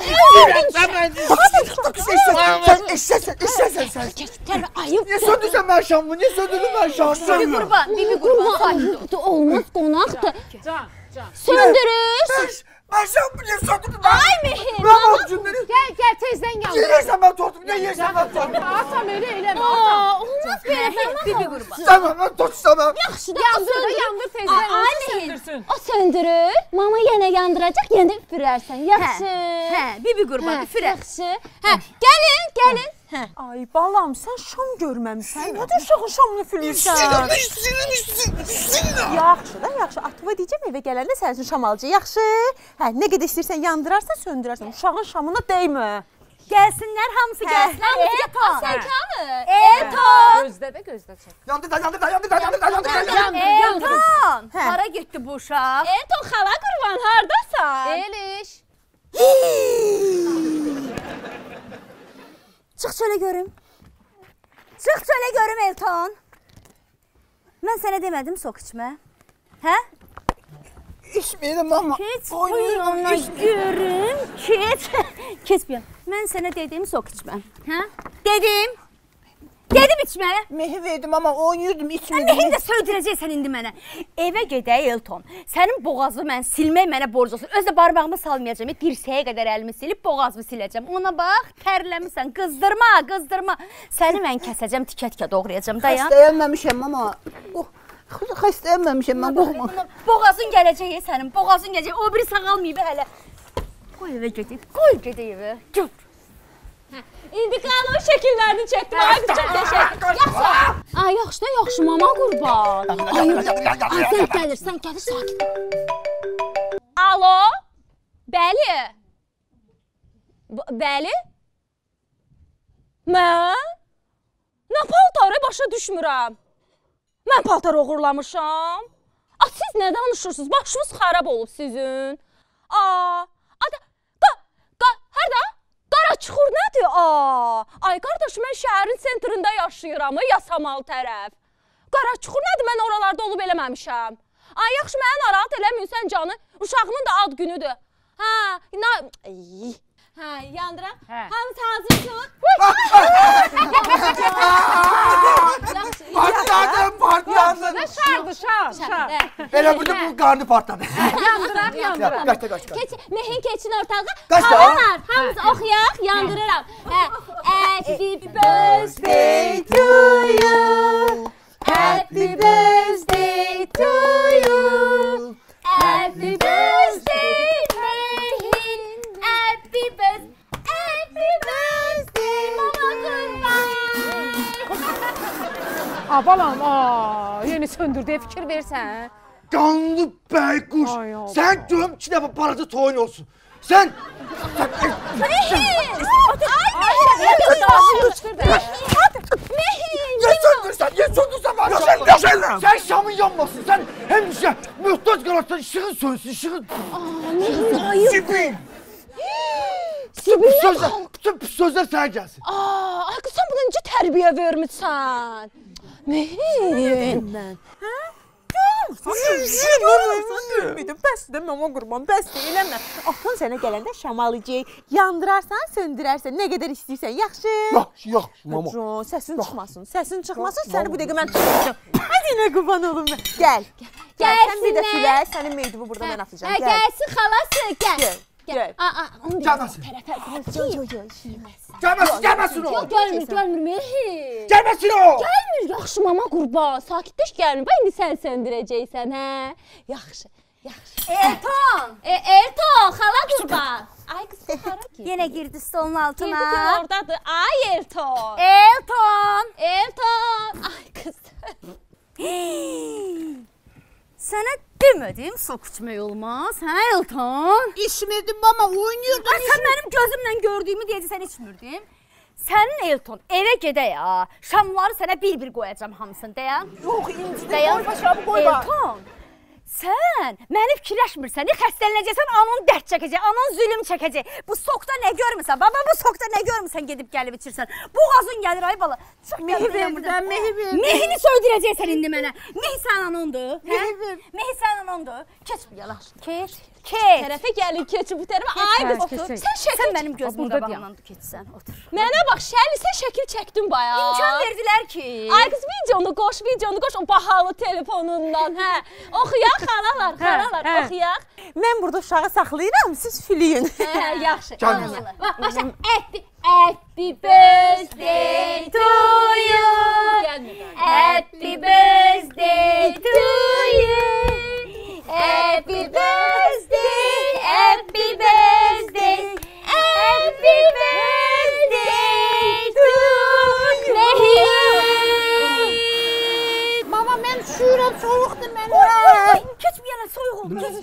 Sen eşlesin. Ayıp. Niye söndürdün ben aşağımı? Niye söndürdün ben aşağımı? Bibi kurban. Olmaz qonaqdır. Can. Söndürür. Ben aşağımı niye söndürdüm? Ay Mehi. Ben borcumları. Gəl, tezdən yandır. Niye yersen ben tortumu? Niye yersen ben tortumu? Atam elə eləmə, atam. Olmaz belə. Bibi kurban. Tamam ben tort istemem. Yaxşı da Yandır tezdən, onu söndürsün. O söndürür. Mama yenə yandıracaq, yenə də üfürərsən. Yaxşı. Hə, bibi kurban, üfürər. Yaxşı. Hə, gəlin. Ay balam, sən şam görməmisən. Nədir uşağın şamını üfürürsən? Yaxşı da, yaxşı. Atıva deyəcəm, evə gələndə sənin üçün şam alacaq. Yaxşı. Hə, nə qədər istəyirsən yandırarsan, söndürərsən. Uşağın şamına dəymə. Gəlsinlər, hamısı gəlsinlər. Elton. Gözdə çək. Yandı. Elton. Hara getdi bu uşaq? Elton xala qurban, hardasan? Eliş. Çıx çölə görüm Elton. Mən sənə demədim sok içmə. Hə? İçməyirəm amma. Keç buyuruna görüm. Keç bir. Mən sənə dedim sok içmə. Hə? Dedim içmə. Mehi verdim amma oynayırdım, içmirdim. Mehi də söydürəcəksən indi mənə. Evə gedək Elton. Sənin boğazını mən silmək mənə borc olsun. Özdə barmağımı salmayacağım. Dirsəyə qədər əlimi silib boğazımı siləcəm. Ona bax, tərləmisən. Qızdırma. Səni mən kəsəcəm, tikə doğrayacağam. Dayan. Xəstələnməmişəm amma. Xəstələnməmişəm mən, qorxma. Boğazın gələcək sənin. O biri sağalmayıb hələ. Qoy evə gedək. Qoy gedək evə. İndi qalan şəkillərini çəkdim. Ay qız çox qəşəng. Ay yaxşı da yaxşı mama qurban. Ay sən gəlirsən, gəlir sakit. Alo? Bəli. Bəli? Mən? Nə paltarı başa düşmürəm. Mən paltar oğurlamışam. Siz nə danışırsınız? Başınız xarab olub sizin. Harada? Qaraçuxur nədir? Ay qardaş, mən şəhərin sentrində yaşayıram, Yasamal tərəf. Qaraçuxur nədir? Mən oralarda olub eləməmişəm. Ay yaxşı, mənə narahat eləmirsən canı. Uşağımın da ad günüdür. Yandıraq. Hamısı hazırsın. Partladın. Şar. Elə burada bu qarnı partladı. Yandıraq. Qaç. Mehin keçin ortalığa. Xalalar, hamısı oxuyaq, yandırıram. Happy birthday to you. Happy birthday to you. Happy birthday Mehin. Happy birthday mama qurban. Balam, yeni söndürdüyə fikir versən. Qanlı bəy quş. Sən görüm 2 dəfə balaca toyun olsun. Sən... Mehin! Niyə söndürsən bana? Sən şamın yanmasın. Sən həmişə mühtaç qalarsan, işığın sönsün, işığın... Sibin! Pis sözlər sənə gəlsin. Ay qız, sən buna necə tərbiyə vermişsən? Mehin! Görmüydüm, bəsdir mama qurban, bəsdir, eləmə. Atan sənə gələndə şamalıcaq, yandırarsan, söndürərsən, nə qədər istəyirsən, yaxşı? Yaxşı, mama. Səsin çıxmasın, səni bu dəqiqə mən tutacağım. Hadi nə qurban olum mən. Gəl. Sən bir də sülə, sənin meydubu burada mən atacağım. Gəlsin xalası, gəl. Gəlməsin. Gəlməsin o. Gəlmir Mehin. Gəlməsin o. Gəlmir, yaxşı mama qurban. Sakitləş, gəlmir. İndi sən söndürəcəksən, hə? Yaxşı. Erton, xala qurban. Ay qız, hara ki? Yenə girdi stolun altına. Girdi oradadır. Ay Erton. Ay qız. Sənə demədim, sok içmək olmaz, hə Elton? İçmirdim mama, oynuyordum. Sən mənim gözümlə gördüyümü deyəcəksən, içmirdim. Sənin Elton, evə gedək ya. Şamları sənə bir-bir qoyacam hamısını, dayan. Yox, incidən qoyma, şamı qoyma. Elton, sən məni fikirləşmirsən, xəstələnəcəksən, anan dərd çəkəcək, anan zülüm çəkəcək. Bu sokda nə görmüsən? Baba, bu sokda nə görmüsən gedib gəlib içirsən? Boğazın gəlir, ay bala. Mehi verdim, mehi verdim. Mehini söydürəcəksən indi mənə. Mehi sənin anondur. Mehi sənin anondur. Keç bu yalaş. Keç. Tərəfə gəlin, keçin bu tərəfə. Ay qız, otur. Sən mənim gözümün qabağından keçsən, otur. Mənə bax, Şəli, sən şəkil çəkdin bayağı. İmkan verdilər ki. Ay qız, videonu qoş, o bahalı telefonundan, hə. Oxuyaq, xalalar, oxuyaq. Mən burada uşağı saxlayıram, siz füləyin. Yaxşı. Başla, happy birthday to you. Happy birthday to you. Happy birthday, happy birthday, happy birthday to Mehin. Mama, mən üşüyürəm, soyuqdur mən. Oy, keç bir yana, soyuq oldu, keç.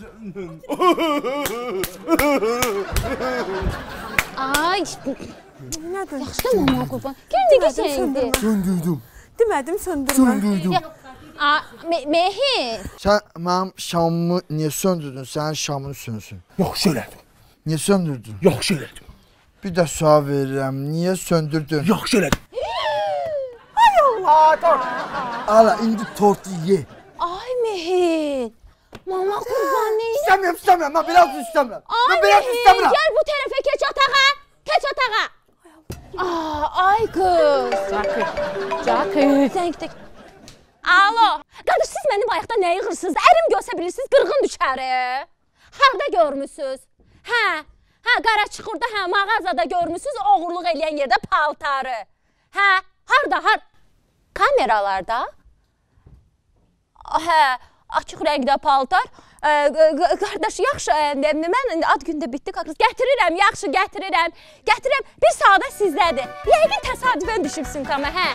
Ay, yaxşı da mama qurban. Gəl nə keçəyindi? Söndürdüm. Demədim, söndürmə. Mehin. Sən mənim şamımı niyə söndürdün? Sənin şamını sönsün. Yaxşı elədim. Niyə söndürdün? Yaxşı elədim. Bir də sual verirəm. Niyə söndürdün? Yaxşı elədim. Ay Allah! Ala, indi tortu ye. Ay Mehin. Mama qurban nə? İstəmirəm. Mən biraz istəmirəm. Ay Mehin, gəl bu tərəfə, keç otağa. Keç otağa. Ay qız. Cakı. Alo, qardaş, siz mənim ayaqda nə yığırsınız? Ərim görsə bilirsiniz, qırğın düşəri. Harada görmüsünüz? Hə, Qaraçuxurda, mağazada görmüsünüz, oğurluq eləyən yerdə paltarı. Hə, harada? Kameralarda? Hə, açıq rəngdə paltar. Qardaş, yaxşı, mən ad gündə bitdi, gətirirəm, yaxşı, gətirirəm. Bir saata sizdədir. Yəqin təsadüfən düşüb sumkama, hə.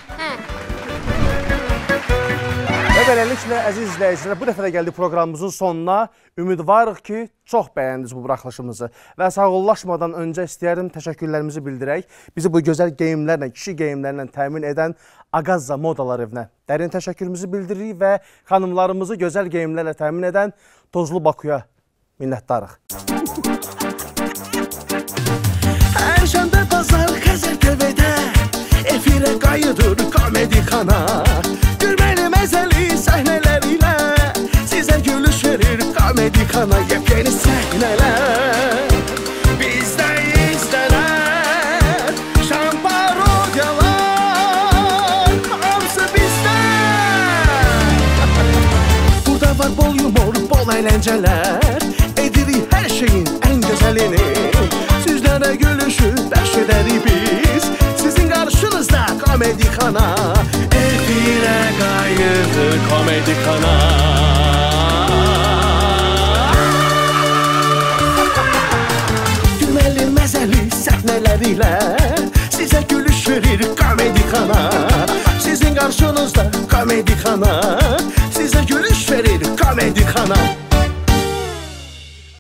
Və beləliklə, əziz izləyicilər, bu dəfə də gəldik proqramımızın sonuna. Ümidvarıq ki, çox bəyəndiniz bu buraxılışımızı. Və sağollaşmadan öncə istəyərim təşəkkürlərimizi bildirək. Bizi bu gözəl geyimlərlə, kişi geyimlərlə təmin edən Aqazza Modalar evinə dərin təşəkkürümüzü bildiririk və xanımlarımızı gözəl geyimlərlə təmin edən Tozlu Bakuya minnətdarıq. Hər şəndə bazar Xəzər TV'də efirə qayıdır komedi kanal. Gülməli məzəli səhnələrlə sizə gülüş verir komedi kanal. Yepyeni səhnələr bizdə izlənər, şan parodiyalar hamısı bizdə. Burada var bol yumor, bol əyləncələr, edirik hər şeyin ən gözəlini. Sizlərə gülüşü bəxş edərik biz, sizin qarşınızda komedi kanal. Efirə qayıdır komedi kanal. Gülməli məzəli səhnələrlə sizə gülüş verir komedi kanal. Sizin qarşınızda komedi kanal, sizə gülüş verir komedi kanal.